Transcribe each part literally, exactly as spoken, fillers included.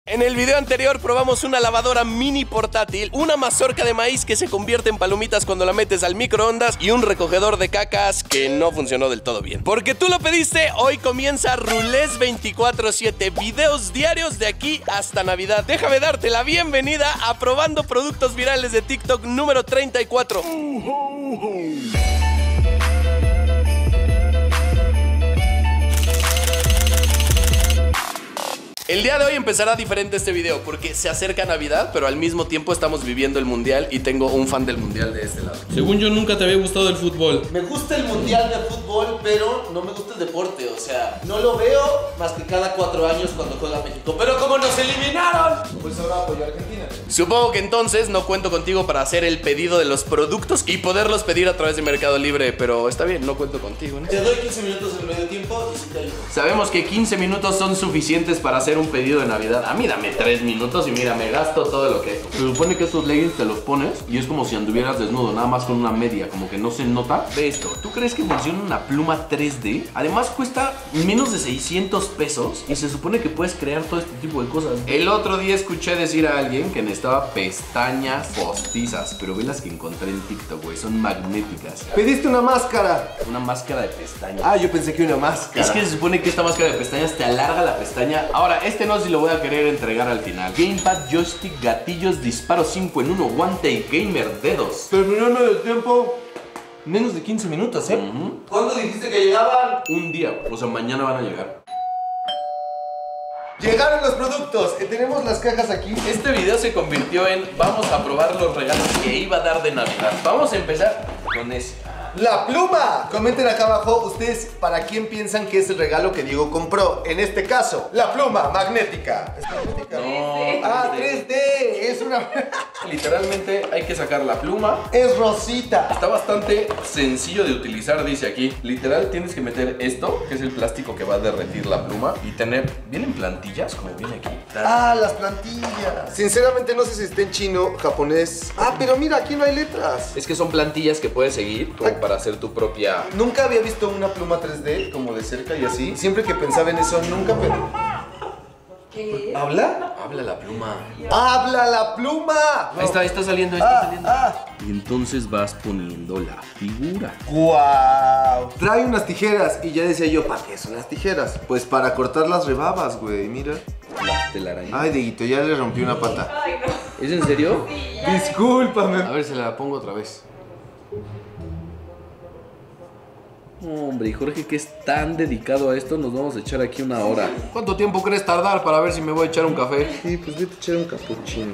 En el video anterior probamos una lavadora mini portátil, una mazorca de maíz que se convierte en palomitas cuando la metes al microondas y un recogedor de cacas que no funcionó del todo bien. Porque tú lo pediste, hoy comienza Rulés veinticuatro siete, videos diarios de aquí hasta Navidad. Déjame darte la bienvenida a Probando Productos Virales de TikTok número treinta y cuatro. El día de hoy empezará diferente este video porque se acerca Navidad, pero al mismo tiempo estamos viviendo el Mundial y tengo un fan del Mundial de este lado. Según yo, nunca te había gustado el fútbol. Me gusta el Mundial de fútbol, pero no me gusta el deporte. O sea, no lo veo más que cada cuatro años cuando juega México. Pero como nos eliminaron, pues ahora apoyo a Argentina. Supongo que entonces no cuento contigo para hacer el pedido de los productos y poderlos pedir a través de Mercado Libre, pero está bien, no cuento contigo, ¿no? Te doy quince minutos en el medio tiempo y sí te ayudo. Sabemos que quince minutos son suficientes para hacer un pedido de Navidad. A mí dame tres minutos y mira, me gasto todo lo que... Se supone que estos leggings te los pones y es como si anduvieras desnudo, nada más con una media, como que no se nota. Ve esto, ¿tú crees que funciona una pluma tres D? Además cuesta menos de seiscientos pesos y se supone que puedes crear todo este tipo de cosas. El otro día escuché decir a alguien que necesitaba pestañas postizas, pero ve las que encontré en TikTok, güey, son magnéticas. Pediste una máscara. Una máscara de pestañas. Ah, yo pensé que una máscara. Es que se supone que esta máscara de pestañas te alarga la pestaña. Ahora, este no sé si lo voy a querer entregar al final. Gamepad, joystick, gatillos, disparo cinco en uno, guante y gamer, dedos. Terminando el tiempo. Menos de quince minutos, ¿eh? Uh-huh. ¿Cuándo dijiste que llegaban? Un día, o sea, mañana van a llegar. Llegaron los productos, que tenemos las cajas aquí. Este video se convirtió en vamos a probar los regalos que iba a dar de Navidad. Vamos a empezar con ese. ¡La pluma! Comenten acá abajo ustedes para quién piensan que es el regalo que Diego compró. En este caso, la pluma magnética. ¿Es magnética? No, ah, tres D. Es una... Literalmente hay que sacar la pluma. Es rosita. Está bastante sencillo de utilizar, dice aquí. Literal tienes que meter esto, que es el plástico que va a derretir la pluma, y tener... ¿Vienen plantillas? Como viene aquí. Ah, las plantillas. Sinceramente no sé si está en chino, japonés. Ah, pero mira, aquí no hay letras. Es que son plantillas que puedes seguir como para hacer tu propia... Nunca había visto una pluma tres D como de cerca y así. Siempre que pensaba en eso, nunca pensé. ¿Qué? ¿Habla? Habla la pluma. ¡Habla la pluma! Ahí está, está saliendo, está ah, saliendo. Ah. Y entonces vas poniendo la figura. ¡Guau! Trae unas tijeras y ya decía yo, ¿para qué son las tijeras? Pues para cortar las rebabas, güey, mira. La telaraña. Ay, Dieguito, ya le rompí una pata. Ay, no. ¿Es en serio? Sí, ya. Discúlpame. A ver, se la pongo otra vez. Hombre, y Jorge, que es tan dedicado a esto, nos vamos a echar aquí una hora. ¿Cuánto tiempo crees tardar para ver si me voy a echar un café? Sí, pues vete a echar un capuchino.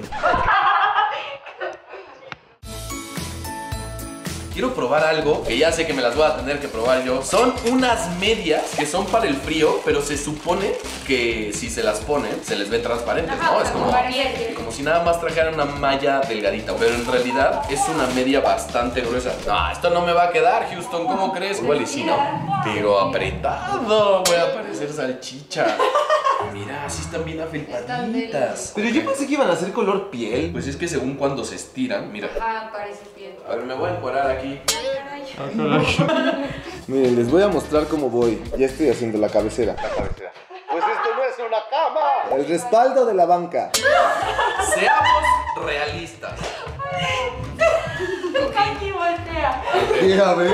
Quiero probar algo que ya sé que me las voy a tener que probar yo. Son unas medias que son para el frío, pero se supone que si se las ponen, se les ve transparentes, ¿no? Es como, como si nada más trajeran una malla delgadita. Pero en realidad es una media bastante gruesa. No, esto no me va a quedar, Houston, ¿cómo crees? Igual y sí, ¿no? Pero apretado, voy a parecer salchicha. Mira, así están bien afelpaditas. Pero yo pensé que iban a ser color piel. Pues es que según cuando se estiran, mira. Ah, parece piel. A ver, me voy a encuadrar aquí. Miren, les voy a mostrar cómo voy. Ya estoy haciendo la cabecera. La cabecera. Pues esto no es una cama. El respaldo de la banca. Seamos realistas. Aquí voltea. Mira, ve.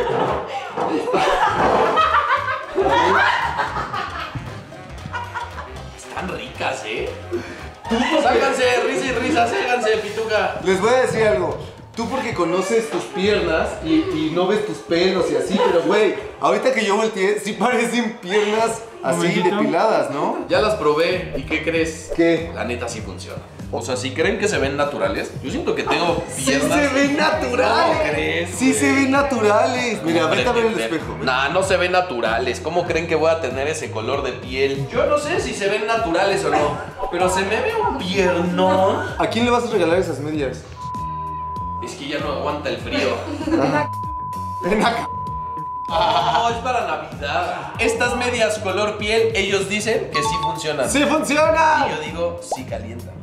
Están ricas, ¿eh? Ságanse, risa y risa, séganse, pituca. Les voy a decir algo. Tú porque conoces tus piernas y, y no ves tus pelos y así, pero güey, ahorita que yo volteé, sí parecen piernas así depiladas, ¿no? Ya las probé, ¿y qué crees? ¿Qué? La neta sí funciona. O sea, si creen que se ven naturales, yo siento que tengo ¡Sí piernas. se ven naturales! ¿Cómo crees, ¡Sí güey? se ven naturales! Mira, vete a ver el Pretender. espejo. Nah, no se ven naturales. ¿Cómo creen que voy a tener ese color de piel? Yo no sé si se ven naturales o no, pero se me ve un piernón. ¿A quién le vas a regalar esas medias? Es que ya no aguanta el frío. Ven acá. No, es para Navidad. Estas medias color piel, ellos dicen que sí funcionan. ¡Sí funciona! Y yo digo, sí calientan.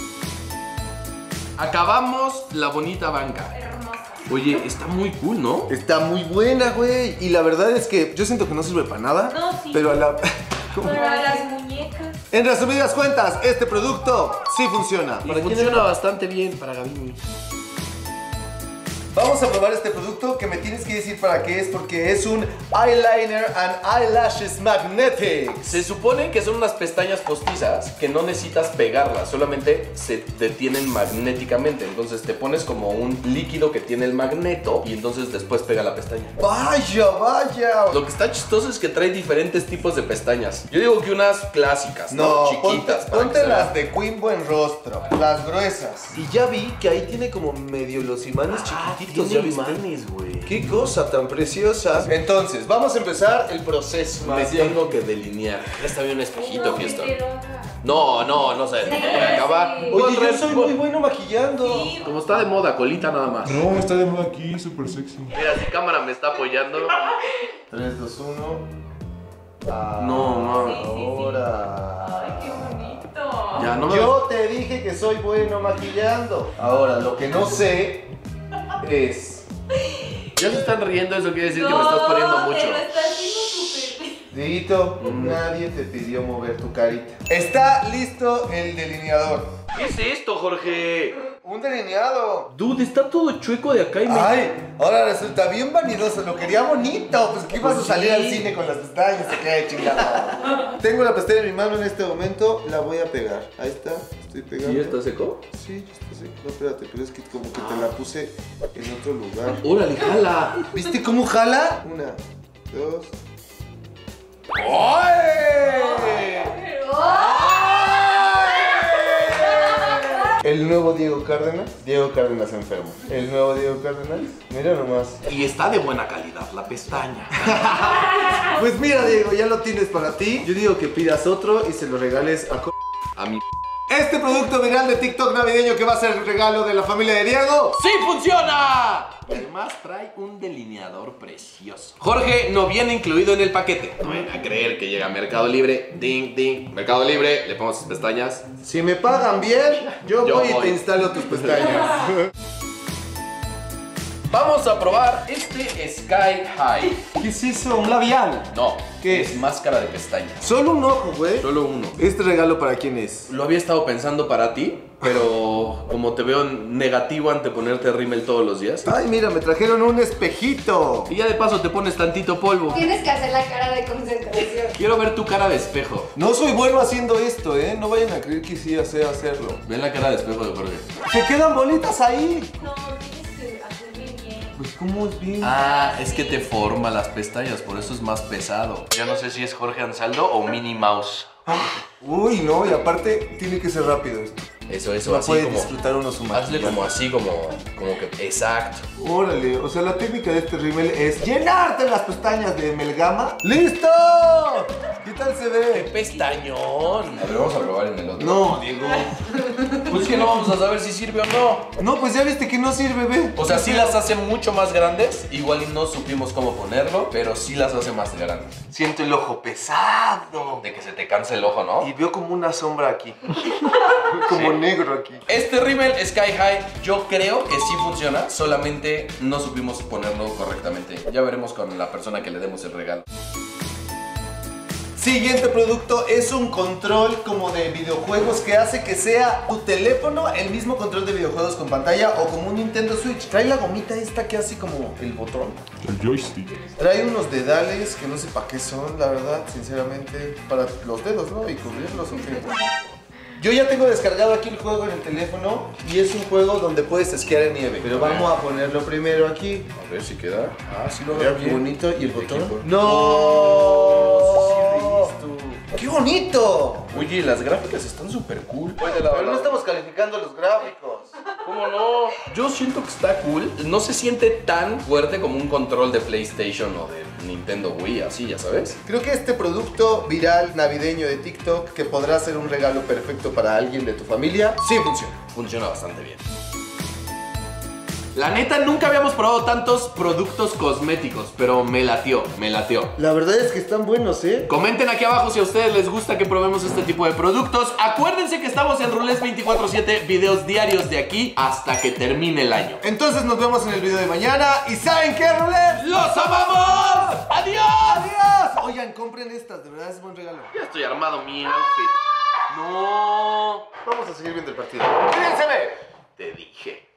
Acabamos la bonita banca. Hermosa. Oye, está muy cool, ¿no? Está muy buena, güey. Y la verdad es que yo siento que no sirve para nada. No, sí. Pero a la... ¿Cómo? Para las muñecas. En resumidas cuentas, este producto sí funciona. Y funciona bastante bien para Gabini. Vamos a probar este producto que me tienes que decir para qué es, porque es un Eyeliner and Eyelashes Magnetic. Se supone que son unas pestañas postizas que no necesitas pegarlas, solamente se detienen magnéticamente. Entonces te pones como un líquido que tiene el magneto y entonces después pega la pestaña. Vaya, vaya. Lo que está chistoso es que trae diferentes tipos de pestañas. Yo digo que unas clásicas, ¿no? No, Chiquitas. ponte, ponte las de Queen Buen Rostro, las gruesas. Y ya vi que ahí tiene como medio los imanes chiquititos. Tiene ¿Ya viste? imanes, güey. Qué cosa tan preciosa. Entonces, vamos a empezar el proceso. Me tengo que delinear. Está bien un espejito, fiesta. No, no, no sé. Acaba. Oye, yo soy muy bueno maquillando. Como está de moda, colita nada más. No, está de moda aquí, súper sexy. Mira, si cámara me está apoyando. tres, dos, uno. No, no. Ahora. Ay, qué bonito. Ya, no me. Yo te dije que soy bueno maquillando. Ahora, lo que no sé es. Ya se están riendo, eso quiere decir que me estás poniendo No, mucho. pero está haciendo súper bien. Dieguito, nadie te pidió mover tu carita. Está listo el delineador. ¿Qué es esto, Jorge? Un delineado. Dude, está todo chueco de acá y me. Ay, ahora resulta bien vanidoso. Lo quería bonito. Pues que ibas Pues a salir sí. al cine con las pestañas. Se queda de chingada. Tengo la pestaña en mi mano en este momento. La voy a pegar. Ahí está. Estoy pegando. ¿Y ya está seco? Sí, ya está seco. No, espérate, pero es que como que te la puse en otro lugar. Órale, jala. ¿Viste cómo jala? Una, dos. ¡Ay! El nuevo Diego Cárdenas. Diego Cárdenas enfermo. El nuevo Diego Cárdenas. Mira nomás. Y está de buena calidad la pestaña. Pues mira, Diego, ya lo tienes para ti. Yo digo que pidas otro y se lo regales a... co- A mí. Este producto viral de TikTok navideño que va a ser el regalo de la familia de Diego. ¡Sí funciona! Además trae un delineador precioso. Jorge no viene incluido en el paquete. No vayan a creer que llega a Mercado Libre. Ding, ding. Mercado Libre, le pongo sus pestañas. Si me pagan bien, yo, Yo voy y voy. te instalo tus pestañas. Vamos a probar este Sky High. ¿Qué es eso? ¿Un labial? No, ¿Qué es es? máscara de pestañas. Solo un ojo, güey. Solo uno. ¿Este regalo para quién es? Lo había estado pensando para ti, pero como te veo negativo ante ponerte rímel todos los días. Ay, mira, me trajeron un espejito. Y ya de paso te pones tantito polvo. Tienes que hacer la cara de concentración. Quiero ver tu cara de espejo. No soy bueno haciendo esto, ¿eh? No vayan a creer que sí sé hacerlo. Ve la cara de espejo de Jorge. Se quedan bolitas ahí. No, tienes que hacerle bien. Pues, ¿cómo es bien? Ah, es que te forma las pestañas, por eso es más pesado. Ya no sé si es Jorge Ansaldo o Minnie Mouse. Uy, no, y aparte tiene que ser rápido esto. Eso, eso, No así puede como. disfrutar uno su Hazle maquillaje. como así, como, como que. Exacto. Órale, o sea, la técnica de este rímel es llenarte las pestañas de Melgama. ¡Listo! ¿Qué tal se ¡Qué ve? pestañón! A ver, vamos a probar en el otro. No, Diego. Pues es que no vamos a saber si sirve o no. No, pues ya viste que no sirve, ve. O sea, sí las hace mucho más grandes. Igual y no supimos cómo ponerlo, pero sí las hace más grandes. Siento el ojo pesado. De que se te canse el ojo, ¿no? Y veo como una sombra aquí. Como negro aquí. Este rímel Sky High yo creo que sí funciona, solamente no supimos ponerlo correctamente. Ya veremos con la persona que le demos el regalo. Siguiente producto es un control como de videojuegos que hace que sea tu teléfono el mismo control de videojuegos con pantalla o como un Nintendo Switch. Trae la gomita esta que hace como el botón. El joystick. Trae unos dedales que no sé para qué son, la verdad, sinceramente. Para los dedos, ¿no? Y cubrirlos o qué. Yo ya tengo descargado aquí el juego en el teléfono y es un juego donde puedes esquiar en nieve. Pero vamos a ponerlo primero aquí. A ver si queda. Ah, sí lo Mira veo qué bien. bonito. ¿Y el botón? Equipo. ¡No! Sí, ¡Qué bonito! Oye, las gráficas están súper cool. Pero no estamos calificando los gráficos. ¿Cómo no? Yo siento que está cool. No se siente tan fuerte como un control de PlayStation o de Nintendo Wii, así, ya sabes. Creo que este producto viral navideño de TikTok, que podrá ser un regalo perfecto para alguien de tu familia, sí funciona. Funciona bastante bien. La neta, nunca habíamos probado tantos productos cosméticos, pero me latió, me latió. La verdad es que están buenos, ¿eh? Comenten aquí abajo si a ustedes les gusta que probemos este tipo de productos. Acuérdense que estamos en Rules veinticuatro siete, videos diarios de aquí hasta que termine el año. Entonces nos vemos en el video de mañana. ¿Y saben qué, Roulette? ¡Los amamos! ¡Adiós! ¡Adiós! Oigan, compren estas, de verdad es buen regalo. Ya estoy armado mi outfit. No. Vamos a seguir viendo el partido. ¡Cuídense! Te dije.